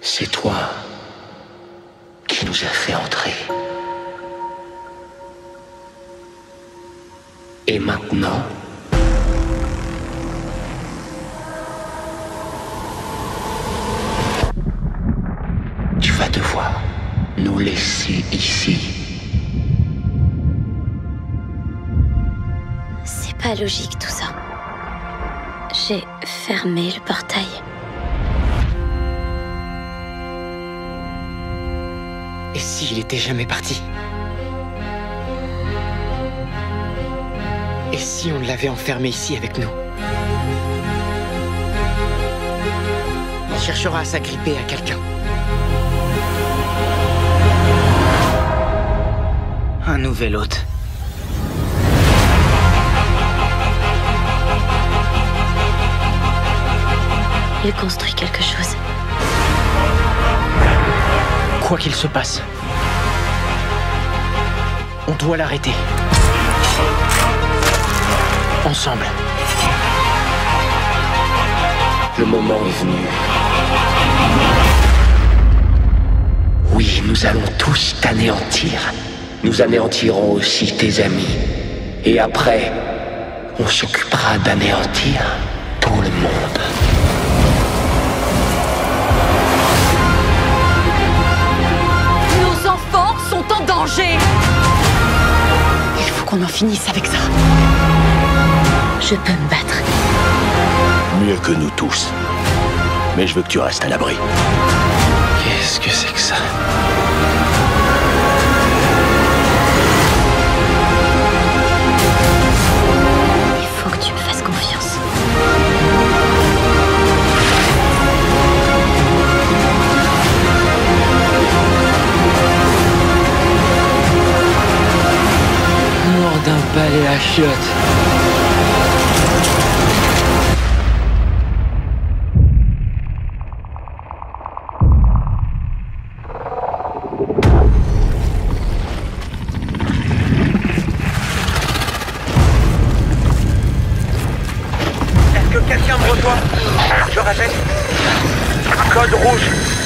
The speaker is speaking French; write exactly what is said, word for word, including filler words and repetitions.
C'est toi qui nous as fait entrer. Et maintenant, tu vas devoir nous laisser ici. C'est pas logique tout ça. J'ai fermé le portail. Et s'il était jamais parti? Et si on l'avait enfermé ici avec nous? Il cherchera à s'agripper à quelqu'un. Un nouvel hôte. Il construit quelque chose. Quoi qu'il se passe, on doit l'arrêter. Ensemble. Le moment est venu. Oui, nous allons tous t'anéantir. Nous anéantirons aussi tes amis. Et après, on s'occupera d'anéantir tout le monde. Nos enfants sont en danger! Il faut qu'on en finisse avec ça. Je peux me battre. Mieux que nous tous. Mais je veux que tu restes à l'abri. Qu'est-ce que c'est que ça? Il faut que tu me fasses confiance. Mort d'un balai à chiottes. Est-ce que quelqu'un me reçoit? Je répète. Code rouge.